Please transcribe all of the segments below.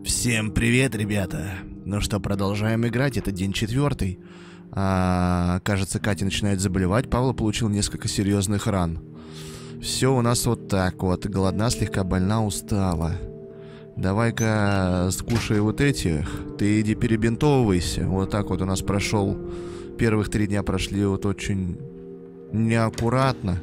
Всем привет, ребята! Ну что, продолжаем играть, это день 4. Кажется, Катя начинает заболевать, Павла получил несколько серьезных ран. Все у нас вот так вот, голодна, слегка больна, устала. Давай-ка скушай вот этих, ты иди перебинтовывайся. Вот так вот у нас прошел, первых 3 дня прошли вот очень неаккуратно.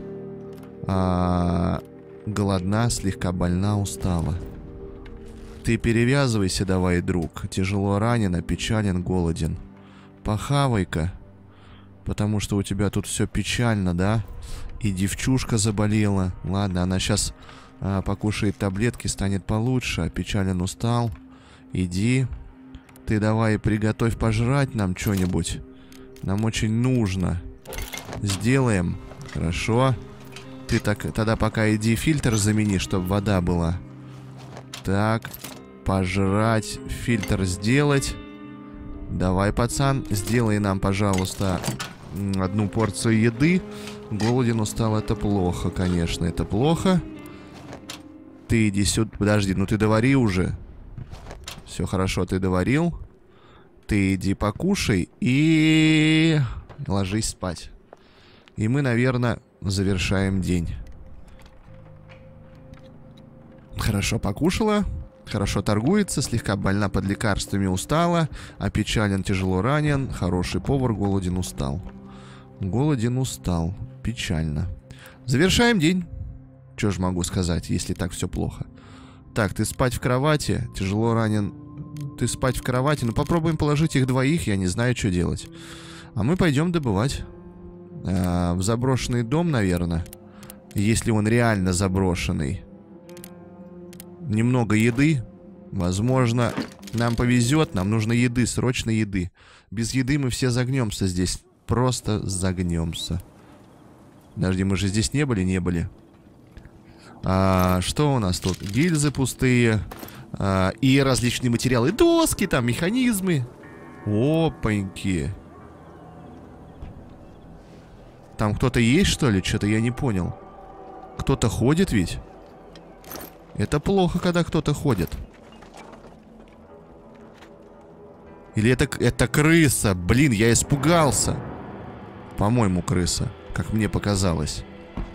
Голодна, слегка больна, устала. Ты перевязывайся давай, друг. Тяжело ранен, опечален, голоден. Похавай-ка. Потому что у тебя тут все печально, да? И девчушка заболела. Ладно, она сейчас покушает таблетки, станет получше. Опечален, устал. Иди. Ты давай приготовь пожрать нам что-нибудь. Нам очень нужно. Сделаем. Хорошо. Ты тогда пока иди фильтр замени, чтобы вода была. Так. Пожрать, фильтр сделать. Давай, пацан, сделай нам, пожалуйста, 1 порцию еды. Голоден, устал, это плохо, конечно, это плохо. Ты иди сюда, подожди, ну ты довари уже. Все хорошо, ты доварил. Ты иди покушай и ложись спать. И мы, наверное, завершаем день. Хорошо покушала. Хорошо торгуется, слегка больна, под лекарствами, устала. Опечален, тяжело ранен. Хороший повар, голоден, устал. Голоден, устал. Печально. Завершаем день. Что ж могу сказать, если так все плохо. Так, ты спать в кровати. Тяжело ранен. Ты спать в кровати. Ну попробуем положить их двоих, я не знаю, что делать. А мы пойдем добывать. В заброшенный дом, наверное. Если он реально заброшенный. Немного еды. Возможно, нам повезет. Нам нужно еды, срочно еды. Без еды мы все загнемся здесь. Просто загнемся. Подожди, мы же здесь не были? Не были. Что у нас тут? Гильзы пустые. И различные материалы. Доски, там, механизмы. Опаньки. Там кто-то есть, что ли? Что-то я не понял. Кто-то ходит ведь? Это плохо, когда кто-то ходит. Или это крыса? Блин, я испугался. По-моему, крыса. Как мне показалось.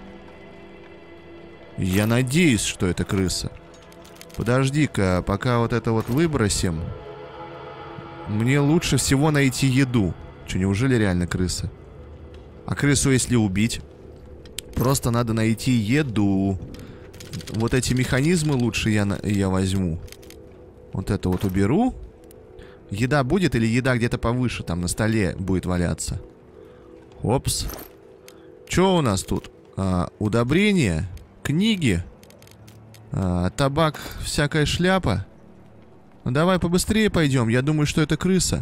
Я надеюсь, что это крыса. Подожди-ка, пока вот это вот выбросим. Мне лучше всего найти еду. Че, неужели реально крыса? А крысу если убить? Просто надо найти еду. Вот эти механизмы лучше я возьму. Вот это вот уберу. Еда будет или еда где-то повыше, там на столе будет валяться? Опс. Что у нас тут? Удобрения, книги, табак, всякая шляпа. Ну, давай побыстрее пойдем. Я думаю, что это крыса.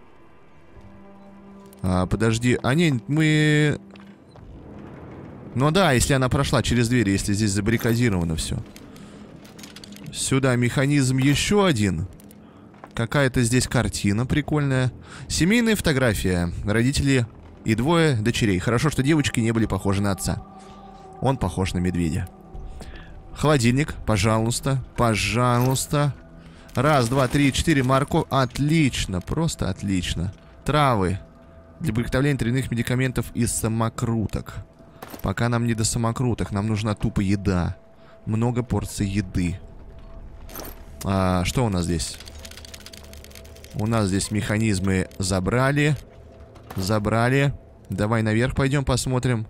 Подожди. Не, мы... Ну да, если она прошла через дверь, если здесь забаррикадировано все. Сюда механизм еще один. Какая-то здесь картина прикольная. Семейная фотография. Родители и 2 дочерей. Хорошо, что девочки не были похожи на отца. Он похож на медведя. Холодильник, пожалуйста. Пожалуйста. 1, 2, 3, 4, морковь. Отлично, просто отлично. Травы. Для приготовления травяных медикаментов из самокруток. Пока нам не до самокруток, нам нужна тупо еда. Много порций еды. Что у нас здесь? У нас здесь механизмы забрали. Забрали. Давай наверх пойдем посмотрим.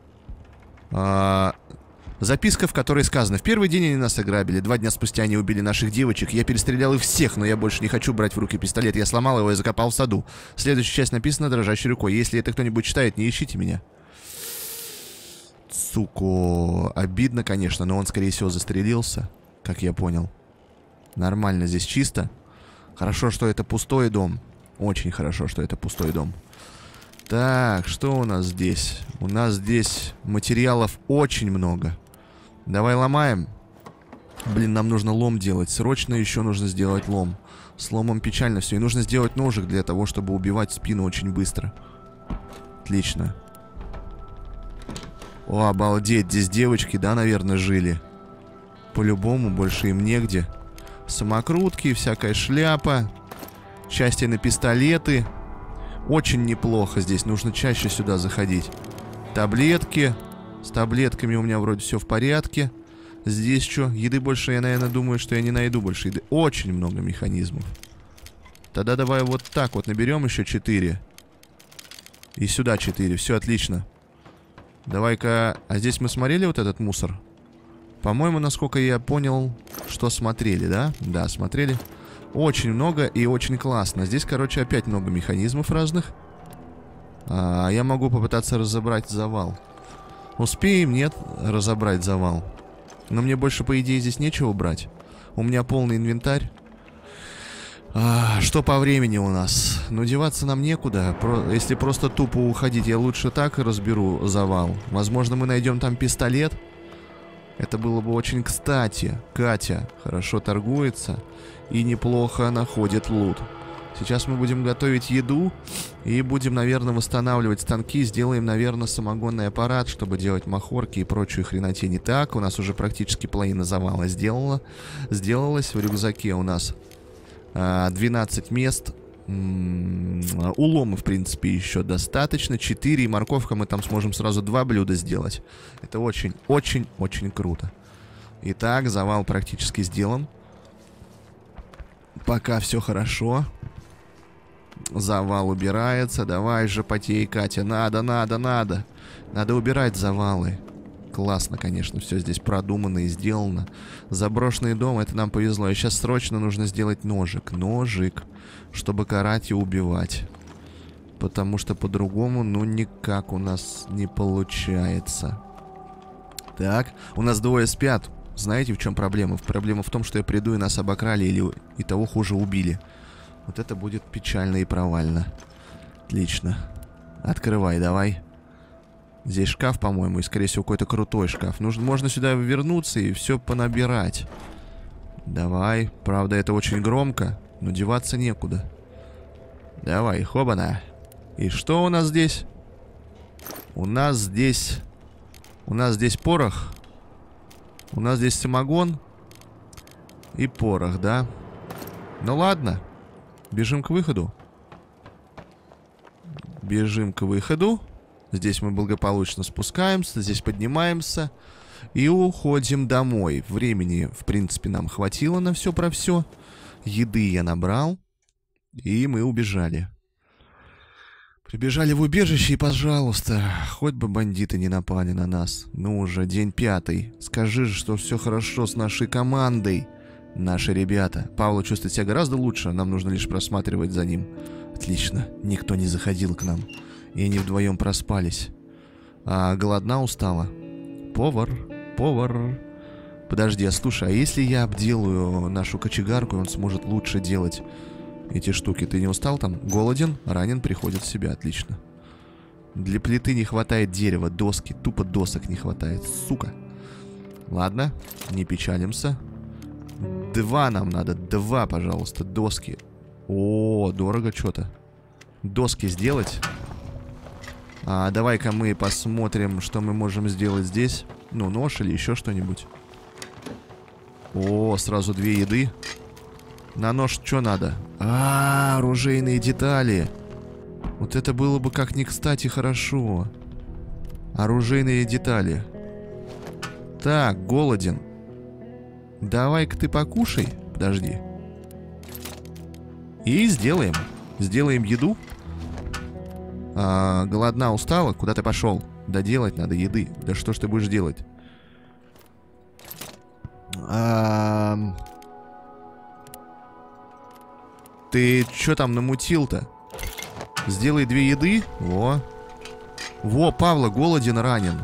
Записка, в которой сказано: в первый день они нас ограбили. 2 дня спустя они убили наших девочек. Я перестрелял их всех, но я больше не хочу брать в руки пистолет. Я сломал его и закопал в саду. Следующая часть написана дрожащей рукой. Если это кто-нибудь читает, не ищите меня. Сука, обидно, конечно, но он, скорее всего, застрелился, как я понял. Нормально, здесь чисто. Хорошо, что это пустой дом. Очень хорошо, что это пустой дом. Так, что у нас здесь? У нас здесь материалов очень много. Давай ломаем. Блин, нам нужно лом делать. Срочно еще нужно сделать лом. С ломом печально все. И нужно сделать ножик для того, чтобы убивать спину очень быстро. Отлично. О, обалдеть, здесь девочки, да, наверное, жили. По-любому, больше им негде. Самокрутки, всякая шляпа. Части на пистолеты. Очень неплохо здесь. Нужно чаще сюда заходить. Таблетки. С таблетками у меня вроде все в порядке. Здесь что? Еды больше, я, наверное, думаю, что я не найду больше еды. Очень много механизмов. Тогда давай вот так вот наберем еще 4. И сюда 4. Все отлично. Давай-ка... А здесь мы смотрели вот этот мусор? По-моему, насколько я понял, что смотрели, да? Да, смотрели. Очень много и очень классно. Здесь, короче, опять много механизмов разных. Я могу попытаться разобрать завал. Успеем, нет, разобрать завал. Но мне больше, по идее, здесь нечего брать. У меня полный инвентарь. Что по времени у нас? Ну, деваться нам некуда. Если просто тупо уходить, я лучше так разберу завал. Возможно, мы найдем там пистолет. Это было бы очень кстати. Катя хорошо торгуется и неплохо находит лут. Сейчас мы будем готовить еду и будем, наверное, восстанавливать станки. Сделаем, наверное, самогонный аппарат, чтобы делать махорки и прочую хренотень. Так, у нас уже практически половина завала сделалась. В рюкзаке у нас 12 мест. Улома, в принципе, еще достаточно. 4, и морковка мы там сможем сразу 2 блюда сделать. Это очень-очень-очень круто. Итак, завал практически сделан. Пока все хорошо. Завал убирается. Давай же, потей, Катя. Надо. Надо убирать завалы. Классно, конечно, все здесь продумано и сделано. Заброшенный дом, это нам повезло. И сейчас срочно нужно сделать ножик. Ножик, чтобы карать и убивать. Потому что по-другому, ну, никак у нас не получается. Так, у нас двое спят. Знаете, в чем проблема? Проблема в том, что я приду и нас обокрали или и того хуже убили. Вот это будет печально и провально. Отлично. Открывай, давай. Здесь шкаф, по-моему, и, скорее всего, какой-то крутой шкаф. Можно сюда вернуться и все понабирать. Давай. Правда, это очень громко, но деваться некуда. Давай, хобана. И что у нас здесь? У нас здесь порох. У нас здесь самогон. И порох, да? Ну ладно. Бежим к выходу. Бежим к выходу. Здесь мы благополучно спускаемся, здесь поднимаемся и уходим домой. Времени, в принципе, нам хватило на все про все. Еды я набрал, и мы убежали. Прибежали в убежище, и, пожалуйста, хоть бы бандиты не напали на нас. Ну уже, день 5. Скажи же, что все хорошо с нашей командой. Наши ребята. Павло чувствует себя гораздо лучше, нам нужно лишь просматривать за ним. Отлично, никто не заходил к нам. И они вдвоем проспались. Голодна, устала. Повар. Подожди, слушай, а если я обделаю нашу кочегарку, он сможет лучше делать эти штуки? Ты не устал там? Голоден, ранен, приходит в себя. Отлично. Для плиты не хватает дерева, доски. Тупо досок не хватает, сука. Ладно, не печалимся. 2 нам надо, 2, пожалуйста, доски. О, дорого что-то. Доски сделать. Давай-ка мы посмотрим, что мы можем сделать здесь. Ну, нож или еще что-нибудь. О, сразу 2 еды. На нож что надо? Оружейные детали. Вот это было бы как ни кстати хорошо. Оружейные детали. Так, голоден. Давай-ка ты покушай. Подожди. И сделаем. Сделаем еду. Голодна, устала? Куда ты пошел? Да делать надо еды. Да что ж ты будешь делать? Ты что там намутил-то? Сделай 2 еды. Во, Павла, голоден, ранен.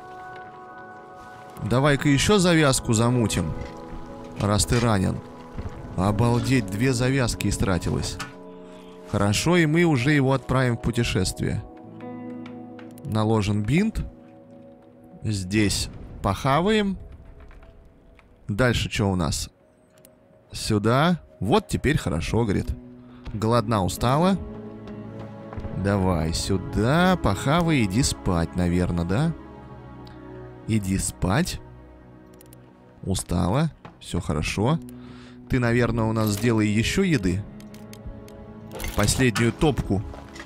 Давай-ка еще завязку замутим. Раз ты ранен. Обалдеть, 2 завязки истратилось. Хорошо, и мы уже его отправим в путешествие. Наложен бинт. Здесь похаваем. Дальше что у нас? Сюда. Вот теперь хорошо, говорит. Голодна, устала. Давай сюда. Похавай, иди спать, наверное, да? Иди спать. Устала. Все хорошо. Ты, наверное, у нас сделай еще еды. Последнюю топку.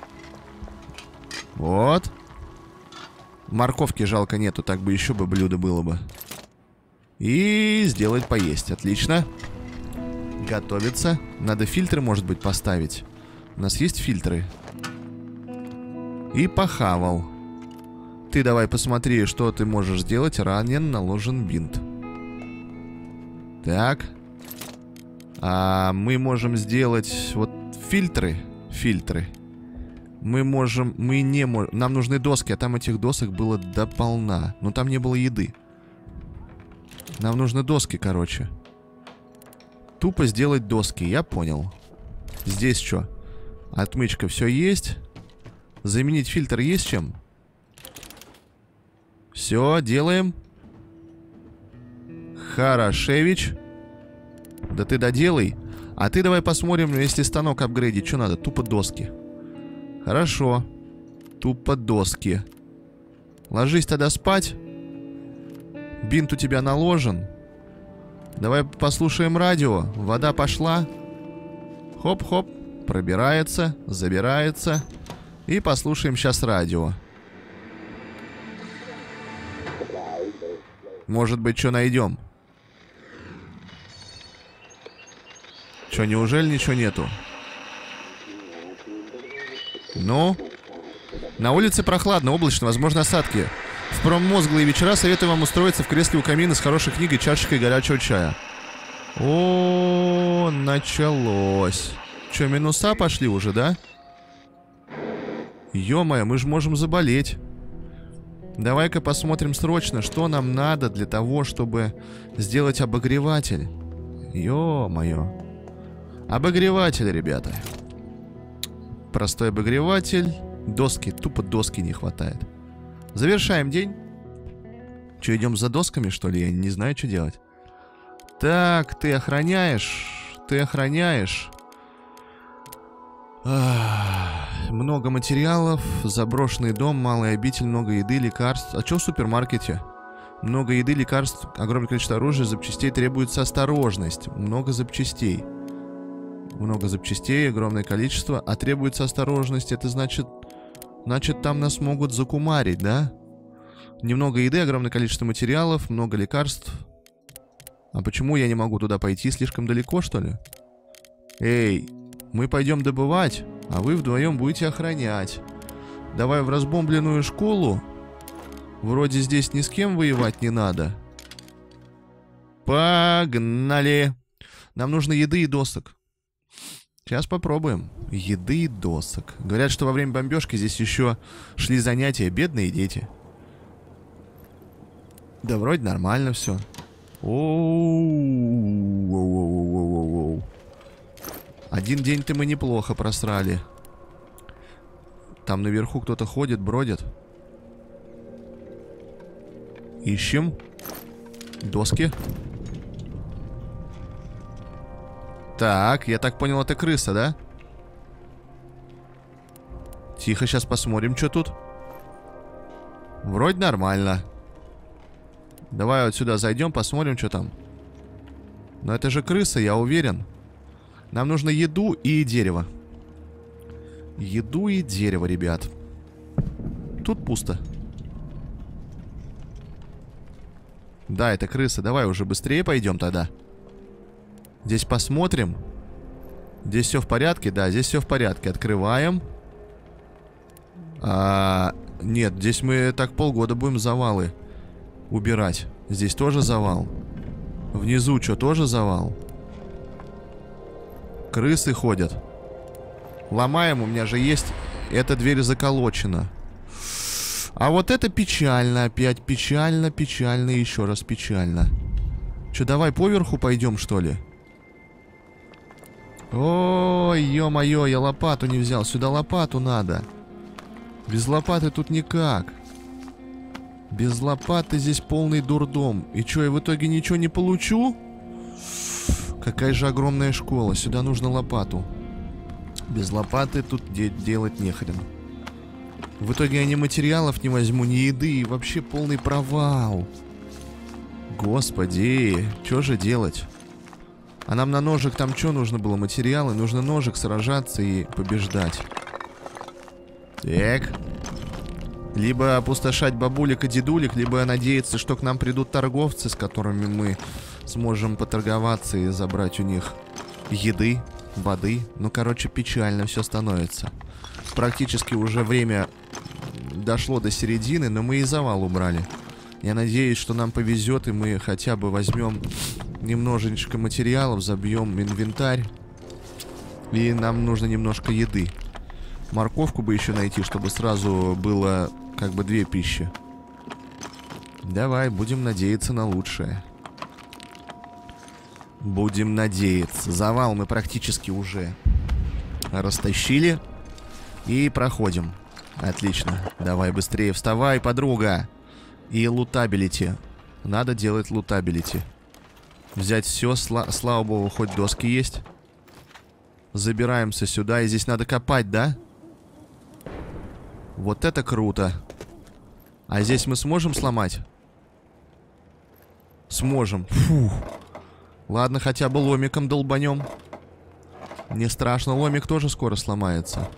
Вот. Морковки жалко нету, так бы еще бы блюдо было бы. И сделать поесть. Отлично. Готовится. Надо фильтры, может быть, поставить. У нас есть фильтры. И похавал. Ты давай посмотри, что ты можешь сделать. Ранен, наложен бинт. Так. А мы можем сделать вот фильтры. Фильтры. Мы можем... Мы не можем... Нам нужны доски, а там этих досок было дополна. Но там не было еды. Нам нужны доски, короче. Тупо сделать доски, я понял. Здесь что? Отмычка, все есть. Заменить фильтр есть чем? Все, делаем. Хорошевич. Да ты доделай. А ты давай посмотрим, если станок апгрейдить, что надо? Тупо доски. Хорошо. Тупо доски. Ложись тогда спать. Бинт у тебя наложен. Давай послушаем радио. Вода пошла. Хоп-хоп. Пробирается, забирается. И послушаем сейчас радио. Может быть, что найдем? Что, неужели ничего нету? Ну? На улице прохладно, облачно, возможно осадки. В промозглые вечера советую вам устроиться в кресле у камина с хорошей книгой, чашечкой горячего чая. О, началось. Че, минуса пошли уже, да? Ё-моё, мы же можем заболеть. Давай-ка посмотрим срочно, что нам надо для того, чтобы сделать обогреватель. Ё-моё. Обогреватель, ребята. Простой обогреватель. Доски, тупо доски не хватает. Завершаем день. Че, идем за досками, что ли? Я не знаю, что делать. Так, ты охраняешь. Ты охраняешь. Много материалов. Заброшенный дом, малый обитель, много еды, лекарств. А что в супермаркете? Много еды, лекарств, огромное количество оружия, запчастей, требуется осторожность. Много запчастей. Много запчастей, огромное количество. А требуется осторожность, это значит... Значит, там нас могут закумарить, да? Немного еды, огромное количество материалов, много лекарств. А почему я не могу туда пойти? Слишком далеко, что ли? Эй, мы пойдем добывать, а вы вдвоем будете охранять. Давай в разбомбленную школу. Вроде здесь ни с кем воевать не надо. Погнали. Нам нужно еды и досок. Сейчас попробуем. Еды и досок. Говорят, что во время бомбежки здесь еще шли занятия. Бедные дети. Да вроде нормально все. Оу. Один день-то мы неплохо просрали. Там наверху кто-то ходит, бродит. Ищем. Доски. Так, я так понял, это крыса, да? Тихо, сейчас посмотрим, что тут. Вроде нормально. Давай вот сюда зайдем, посмотрим, что там. Но это же крыса, я уверен. Нам нужно еду и дерево. Еду и дерево, ребят. Тут пусто. Да, это крыса. Давай уже быстрее пойдем тогда. Здесь посмотрим. Здесь все в порядке? Да, здесь все в порядке. Открываем. Нет, здесь мы так полгода будем завалы убирать. Здесь тоже завал. Внизу что, тоже завал? Крысы ходят. Ломаем, у меня же есть... Эта дверь заколочена. А вот это печально. Опять печально, печально, еще раз печально. Че, давай поверху пойдем, что ли? Ой, ё-моё, я лопату не взял. Сюда лопату надо. Без лопаты тут никак. Без лопаты здесь полный дурдом. И чё, я в итоге ничего не получу? Какая же огромная школа. Сюда нужно лопату. Без лопаты тут делать нехрен. В итоге я ни материалов не возьму, ни еды. И вообще полный провал. Господи, что же делать? А нам на ножик там что нужно было? Материалы? Нужно ножик, сражаться и побеждать. Так. Либо опустошать бабулек и дедулек, либо надеяться, что к нам придут торговцы, с которыми мы сможем поторговаться и забрать у них еды, воды. Ну, короче, печально все становится. Практически уже время дошло до середины, но мы и завал убрали. Я надеюсь, что нам повезет, и мы хотя бы возьмем немножечко материалов, забьем инвентарь. И нам нужно немножко еды. Морковку бы еще найти, чтобы сразу было как бы 2 пищи. Давай, будем надеяться на лучшее. Будем надеяться. Завал мы практически уже растащили. И проходим. Отлично. Давай быстрее вставай, подруга. И лутабилити. Надо делать лутабилити. Взять все, слава богу, хоть доски есть. Забираемся сюда. И здесь надо копать, да? Вот это круто. А здесь мы сможем сломать? Сможем. Фух. Ладно, хотя бы ломиком долбанем. Не страшно, ломик тоже скоро сломается.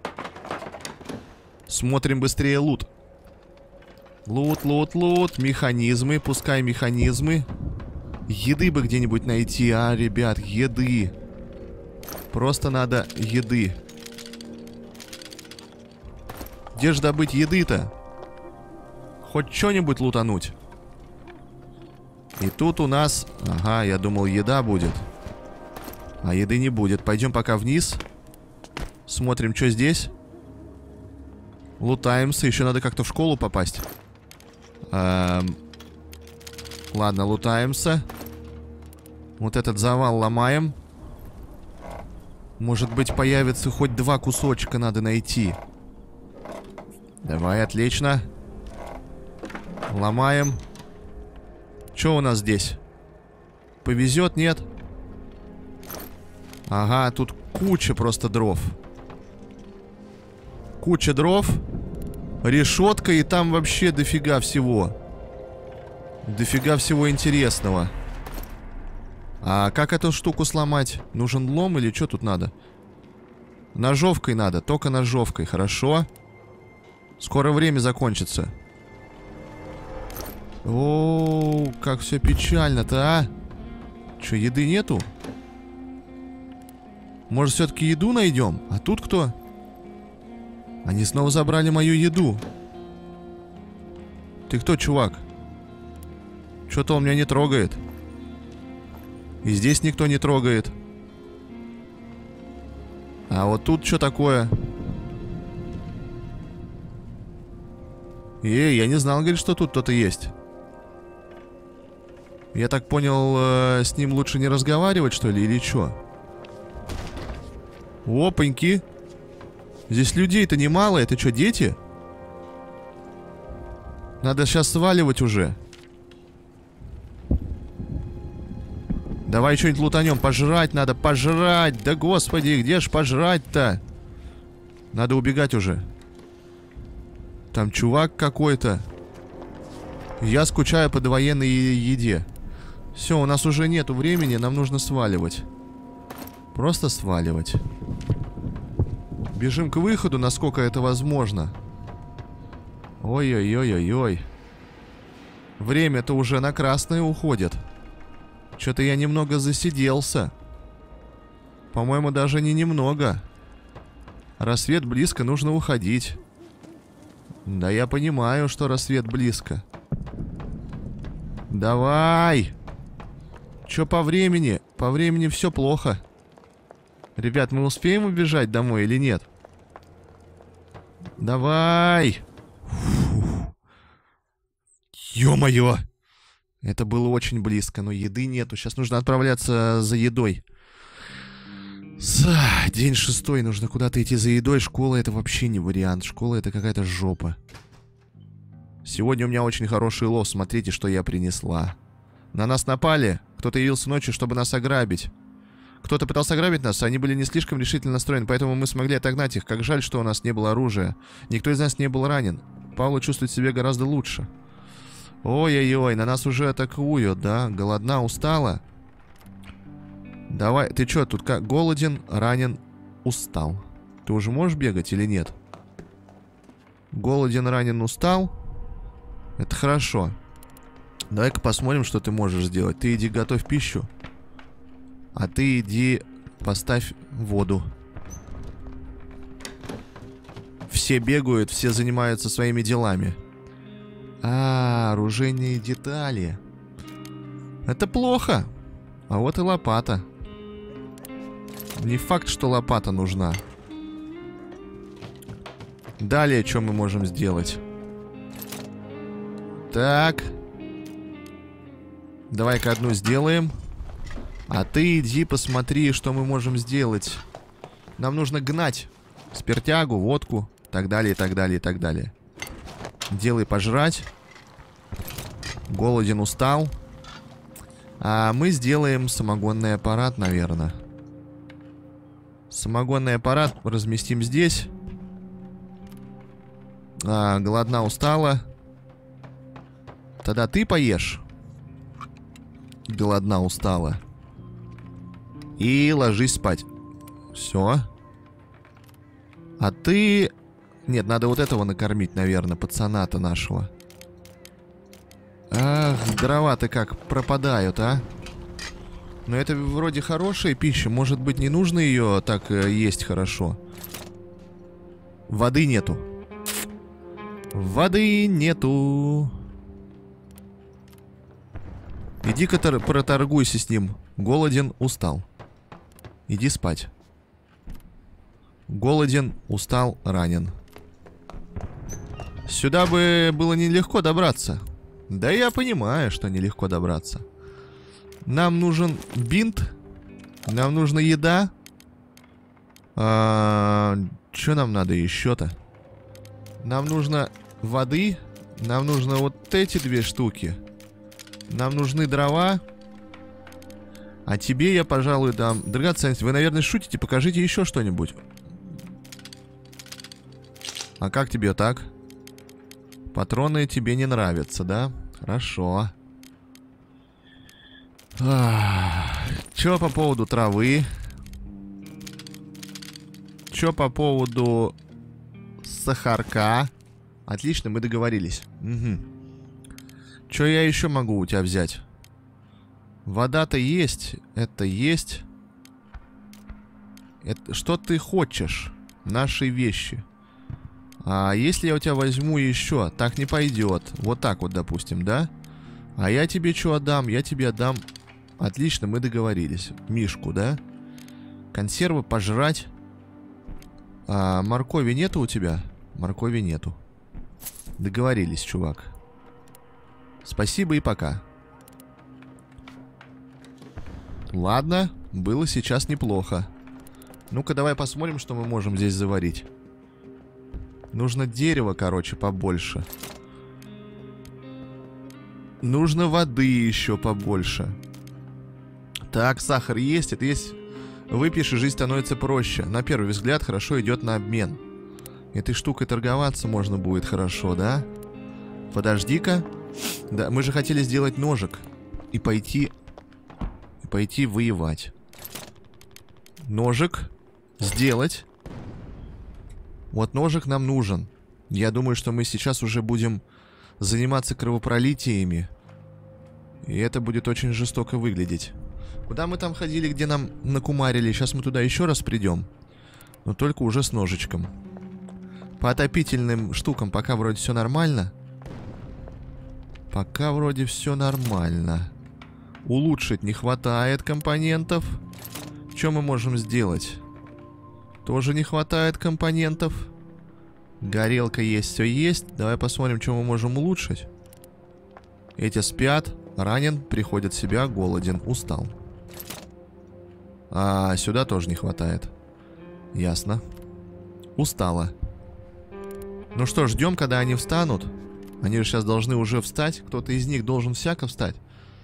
Смотрим быстрее лут. Лут, лут, лут. Механизмы, пускай механизмы. Еды бы где-нибудь найти, а, ребят, еды. Просто надо еды. Где же добыть еды-то? Хоть что-нибудь лутануть. И тут у нас... Ага, я думал, еда будет. А еды не будет. Пойдем пока вниз. Смотрим, что здесь. Лутаемся. Еще надо как-то в школу попасть. Ладно, лутаемся. Вот этот завал ломаем. Может быть, появится хоть 2 кусочка, надо найти. Давай, отлично. Ломаем. Что у нас здесь? Повезет, нет? Ага, тут куча просто дров. Куча дров. Решетка, и там вообще дофига всего. Дофига всего интересного. А как эту штуку сломать? Нужен лом или что тут надо? Ножовкой надо, только ножовкой, хорошо. Скоро время закончится. О, как все печально-то, а? Че, еды нету? Может, все-таки еду найдем? А тут кто? Они снова забрали мою еду. Ты кто, чувак? Что-то он меня не трогает. И здесь никто не трогает. А вот тут что такое? Я не знал, говорит, что тут кто-то есть. Я так понял, с ним лучше не разговаривать, что ли, или что? Опаньки. Здесь людей-то немало, это что, дети? Надо сейчас сваливать уже. Давай что-нибудь лутанем, пожрать надо, пожрать. Да господи, где ж пожрать-то? Надо убегать уже. Там чувак какой-то. Я скучаю по довоенной еде. Все, у нас уже нету времени, нам нужно сваливать. Просто сваливать. Бежим к выходу, насколько это возможно. Ой-ой-ой-ой-ой. Время-то уже на красное уходит. Что-то я немного засиделся. По-моему, даже не немного. Рассвет близко, нужно уходить. Да я понимаю, что рассвет близко. Давай! Чё по времени? По времени все плохо. Ребят, мы успеем убежать домой или нет? Давай! Ё-моё! Это было очень близко, но еды нету. Сейчас нужно отправляться за едой. День 6, нужно куда-то идти за едой. Школа — это вообще не вариант. Школа — это какая-то жопа. Сегодня у меня очень хороший лов. Смотрите, что я принесла. На нас напали. Кто-то явился ночью, чтобы нас ограбить. Кто-то пытался ограбить нас, они были не слишком решительно настроены, поэтому мы смогли отогнать их. Как жаль, что у нас не было оружия. Никто из нас не был ранен. Паула чувствует себя гораздо лучше. Ой-ой-ой, на нас уже атакуют, да? Голодна, устала? Давай, ты чё, тут как? Голоден, ранен, устал. Ты уже можешь бегать или нет? Голоден, ранен, устал. Это хорошо. Давай-ка посмотрим, что ты можешь сделать. Ты иди готовь пищу. А ты иди поставь воду. Все бегают, все занимаются своими делами. Оружейные детали. Это плохо. А вот и лопата. Не факт, что лопата нужна. Далее, что мы можем сделать? Так. Давай-ка одну сделаем. А ты иди посмотри, что мы можем сделать. Нам нужно гнать спиртягу, водку, так далее, и так далее, и так далее. Делай пожрать. Голоден, устал. А мы сделаем самогонный аппарат, наверное. Самогонный аппарат разместим здесь. Голодна, устала. Тогда ты поешь. Голодна, устала. И ложись спать. Все. А ты... Нет, надо вот этого накормить, наверное, пацана-то нашего. Ах, дрова-то как пропадают, а? Но это вроде хорошая пища. Может быть, не нужно ее так есть хорошо. Воды нету. Воды нету. Иди-ка проторгуйся с ним. Голоден, устал. Иди спать. Голоден, устал, ранен. Сюда бы было нелегко добраться. Да я понимаю, что нелегко добраться. Нам нужен бинт. Нам нужна еда. Что нам надо еще-то? Нам нужно воды. Нам нужно вот эти две штуки. Нам нужны дрова. А тебе я, пожалуй, дам драгоценность. Вы, наверное, шутите. Покажите еще что-нибудь. А как тебе так? Патроны тебе не нравятся, да? Хорошо. Чё по поводу травы? Чё по поводу сахарка? Отлично, мы договорились. Угу. Чё я еще могу у тебя взять? Вода-то есть. Это есть. Что ты хочешь? Наши вещи. А если я у тебя возьму еще? Так не пойдет. Вот так вот, допустим, да? А я тебе что отдам? Я тебе отдам... Отлично, мы договорились. Мишку, да? Консервы пожрать. Моркови нету у тебя? Моркови нету. Договорились, чувак. Спасибо и пока. Ладно, было сейчас неплохо. Ну-ка, давай посмотрим, что мы можем здесь заварить. Нужно дерева, короче, побольше. Нужно воды еще побольше. Так, сахар есть, это есть. Выпьешь, и жизнь становится проще. На первый взгляд хорошо идет на обмен. Этой штукой торговаться можно будет хорошо, да? Подожди-ка. Да, мы же хотели сделать ножик. И пойти воевать. Ножик. Сделать. Вот ножик нам нужен. Я думаю, что мы сейчас уже будем заниматься кровопролитиями. И это будет очень жестоко выглядеть. Куда мы там ходили, где нам накумарили? Сейчас мы туда еще раз придем. Но только уже с ножичком. По отопительным штукам пока вроде все нормально. Пока вроде все нормально. Улучшить не хватает компонентов. Что мы можем сделать? Тоже не хватает компонентов. Горелка есть, все есть. Давай посмотрим, что мы можем улучшить. Эти спят. Ранен, приходит в себя, голоден, устал. А сюда тоже не хватает. Ясно. Устала. Ну что, ждем, когда они встанут. Они же сейчас должны уже встать. Кто-то из них должен всяко встать.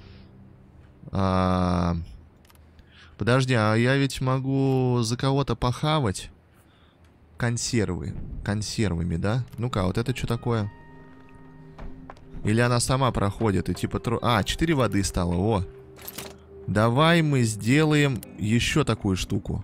Подожди, а я ведь могу за кого-то похавать. Консервы. Консервами, да? Ну-ка, вот это что такое? Или она сама проходит и типа... 4 воды стало, о. Давай мы сделаем еще такую штуку.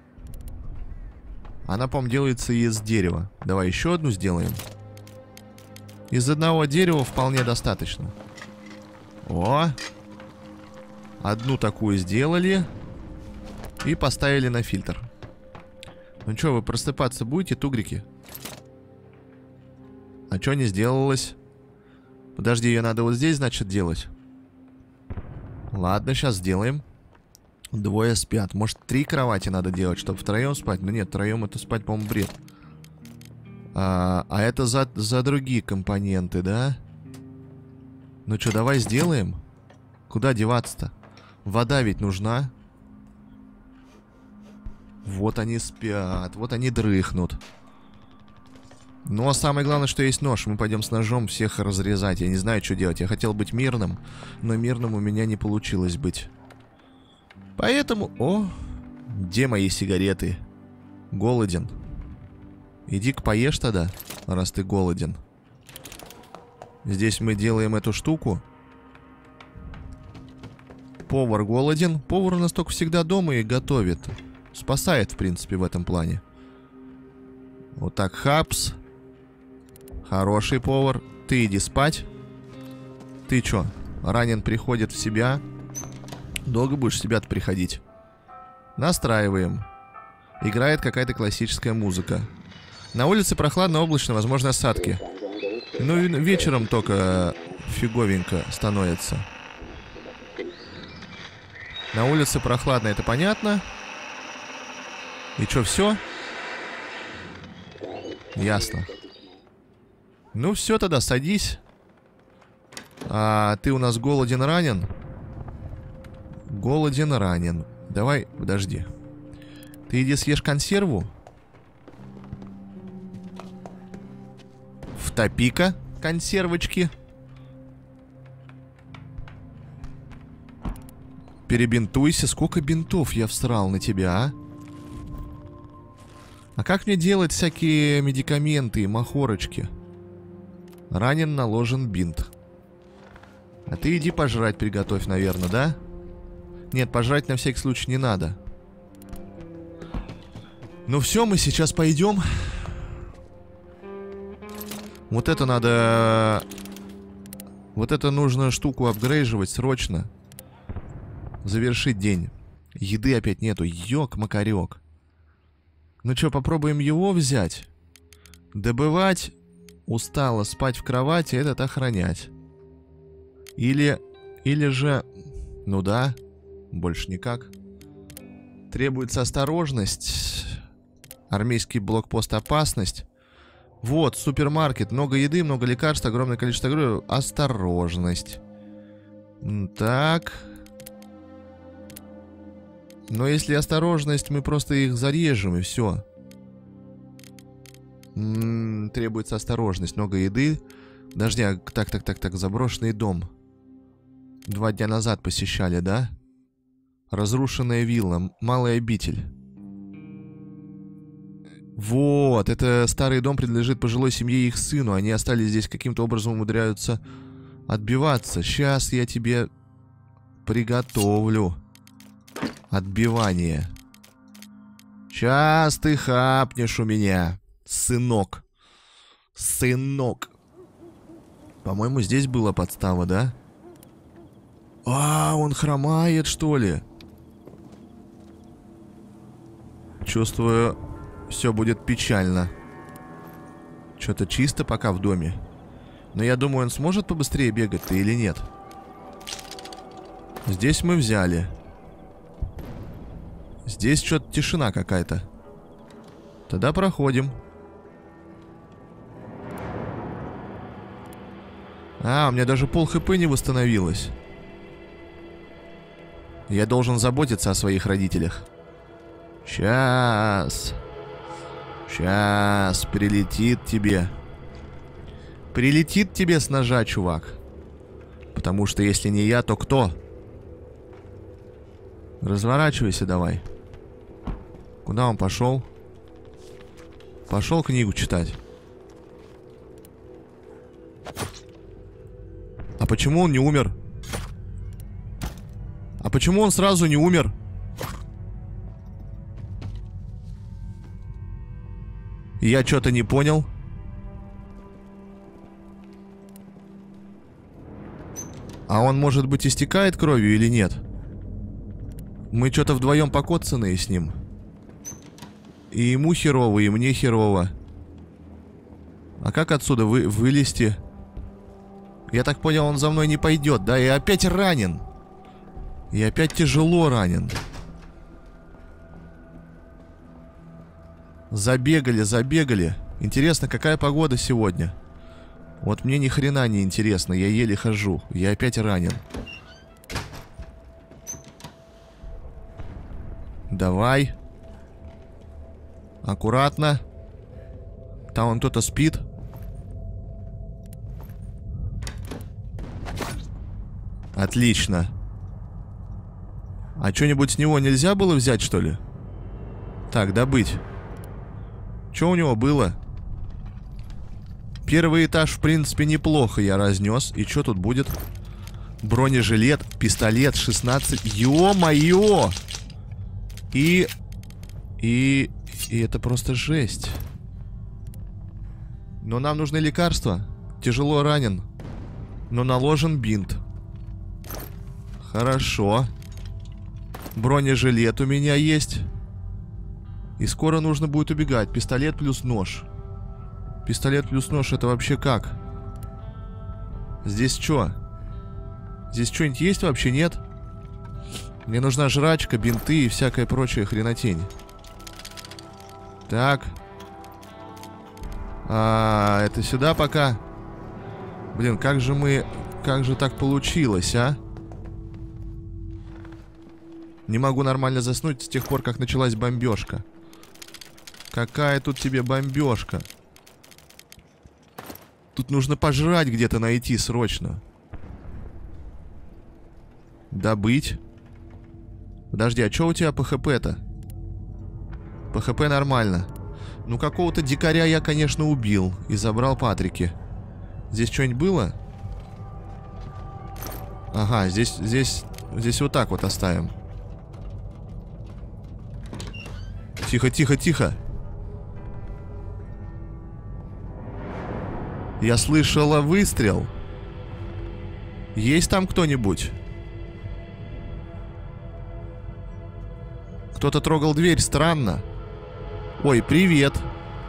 Она, по-моему, делается из дерева. Давай еще одну сделаем. Из одного дерева вполне достаточно. О! Одну такую сделали. И поставили на фильтр. Ну что, вы просыпаться будете, тугрики? А что не сделалось? Подожди, ее надо вот здесь, значит, делать. Ладно, сейчас сделаем. Двое спят. Может, 3 кровати надо делать, чтобы втроем спать? Ну нет, втроем это спать, по-моему, бред. А это за другие компоненты, да? Ну что, давай сделаем? Куда деваться-то? Вода ведь нужна. Вот они спят, вот они дрыхнут. Ну а самое главное, что есть нож. Мы пойдем с ножом всех разрезать. Я не знаю, что делать. Я хотел быть мирным, но мирным у меня не получилось быть. Поэтому... О, где мои сигареты? Голоден. Иди-ка поешь тогда, раз ты голоден. Здесь мы делаем эту штуку. Повар голоден. Повар у нас только всегда дома и готовит. Спасает, в принципе, в этом плане. Вот так, хапс. Хороший повар. Ты иди спать. Ты чё? Ранен приходит в себя. Долго будешь в себя-то приходить? Настраиваем. Играет какая-то классическая музыка. На улице прохладно, облачно, возможно, осадки. Ну и вечером только фиговенько становится. На улице прохладно, это понятно. И чё, все? Ясно. Ну все, тогда садись. А ты у нас голоден, ранен? Голоден, ранен. Давай, подожди. Ты иди съешь консерву. Втопи-ка консервочки. Перебинтуйся. Сколько бинтов я всрал на тебя, а? А как мне делать всякие медикаменты и махорочки? Ранен, наложен бинт. А ты иди пожрать приготовь, наверное, да? Нет, пожрать на всякий случай не надо. Ну все, мы сейчас пойдем. Вот это надо... Вот это нужно штуку апгрейживать срочно. Завершить день. Еды опять нету. Ёк-макарёк. Ну что, попробуем его взять? Добывать. Устало спать в кровати, этот охранять. Или же... Ну да, больше никак. Требуется осторожность. Армейский блокпост опасность. Вот, супермаркет. Много еды, много лекарств, огромное количество грузов. Осторожность. Так. Но если осторожность, мы просто их зарежем и все. Требуется осторожность. Много еды. Подожди, а так, заброшенный дом. 2 дня назад посещали, да? Разрушенная вилла. Малая обитель. Вот, это старый дом принадлежит пожилой семье и их сыну. Они остались здесь, каким-то образом умудряются отбиваться. Сейчас я тебе приготовлю отбивание. Сейчас ты хапнешь у меня, сынок. Сынок. По-моему, здесь была подстава, да? А, он хромает, что ли? Чувствую, все будет печально. Что-то чисто пока в доме. Но я думаю, он сможет побыстрее бегать-то или нет? Здесь мы взяли. Здесь что-то тишина какая-то. Тогда проходим. А, у меня даже пол хп не восстановилось. Я должен заботиться о своих родителях. Сейчас. Сейчас прилетит тебе. Прилетит тебе с ножа, чувак. Потому что если не я, то кто? Разворачивайся давай. Куда он пошел? Пошел книгу читать. А почему он не умер? А почему он сразу не умер? Я что-то не понял. А он, может быть, истекает кровью или нет? Мы что-то вдвоем покоцанные с ним. И ему херово, и мне херово. А как отсюда вылезти? Я так понял, он за мной не пойдет, да? И опять ранен. И опять тяжело ранен. Забегали, забегали. Интересно, какая погода сегодня? Вот мне ни хрена не интересно, я еле хожу. Я опять ранен. Давай. Аккуратно. Там он кто-то спит. Отлично. А что-нибудь с него нельзя было взять, что ли? Так, добыть. Что у него было? Первый этаж, в принципе, неплохо я разнес. И что тут будет? Бронежилет, пистолет, 16. Ё-моё! И это просто жесть. Но нам нужны лекарства. Тяжело ранен. Но наложен бинт. Хорошо. Бронежилет у меня есть. И скоро нужно будет убегать. Пистолет плюс нож. Пистолет плюс нож, это вообще как? Здесь что? Здесь что-нибудь есть вообще? Нет? Мне нужна жрачка, бинты и всякая прочая хренотень. Так. Это сюда пока. Блин, как же так получилось, а? Не могу нормально заснуть с тех пор, как началась бомбежка. Какая тут тебе бомбежка? Тут нужно пожрать где-то найти срочно. Добыть. Подожди, а что у тебя по ХП-то? По ХП нормально. Ну, какого-то дикаря я, конечно, убил. И забрал Патрики. Здесь что-нибудь было? Ага, здесь вот так вот оставим. Тихо, тихо, тихо. Я слышала выстрел. Есть там кто-нибудь? Кто-то трогал дверь, странно. Ой, привет.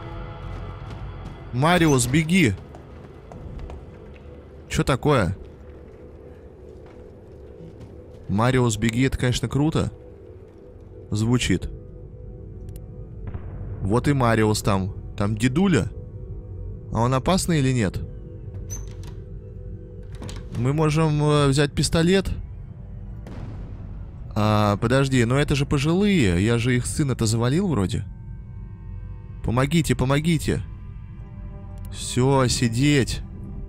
Мариус, беги. Что такое? Мариус, беги, это, конечно, круто. Звучит. Вот и Мариус там. Там дедуля. А он опасный или нет? Мы можем взять пистолет. Подожди, но это же пожилые. Я же их сына-то завалил вроде. Помогите, помогите. Все, сидеть.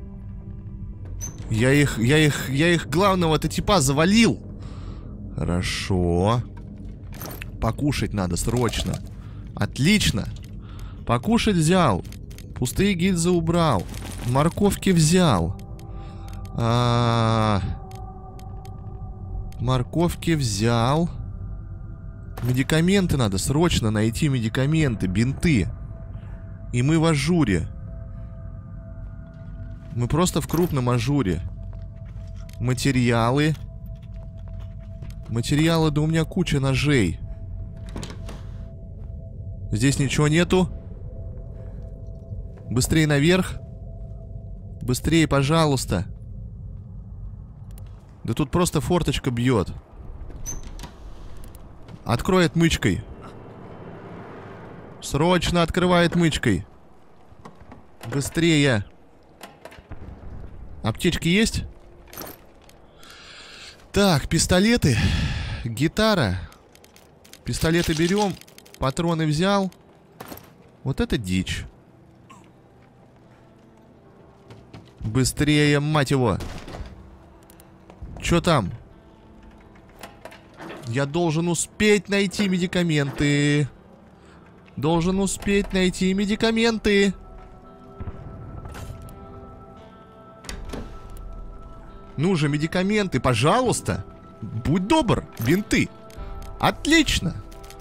Я их главного-то типа завалил. Хорошо. Покушать надо срочно. Отлично. Покушать взял. Пустые гильзы убрал. Морковки взял. Морковки взял. Медикаменты надо срочно найти. Медикаменты, бинты. И мы в ажуре. Мы просто в крупном ажуре. Материалы. Материалы, да у меня куча ножей. Здесь ничего нету. Быстрее наверх. Быстрее, пожалуйста. Да тут просто форточка бьет. Открой отмычкой. Срочно открывай отмычкой. Быстрее. Аптечки есть? Так, пистолеты. Гитара. Пистолеты берем. Патроны взял. Вот это дичь. Быстрее, мать его. Чё там? Я должен успеть найти медикаменты. Должен успеть найти медикаменты. Ну же, медикаменты, пожалуйста. Будь добр, бинты. Отлично.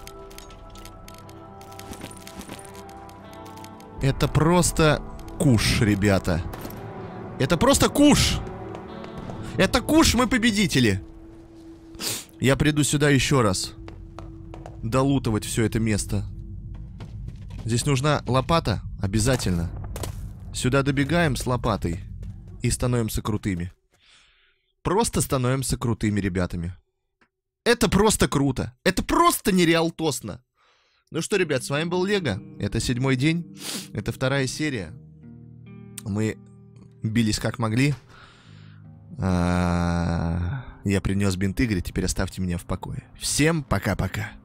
Это просто куш, ребята. Это просто куш. Это куш, мы победители. Я приду сюда еще раз. Долутывать все это место. Здесь нужна лопата? Обязательно. Сюда добегаем с лопатой. И становимся крутыми. Просто становимся крутыми ребятами. Это просто круто. Это просто нереалтосно. Ну что, ребят, с вами был Лего. Это 7-й день. Это 2-я серия. Мы бились как могли. Я принес бинт Игоря. Теперь оставьте меня в покое. Всем пока-пока.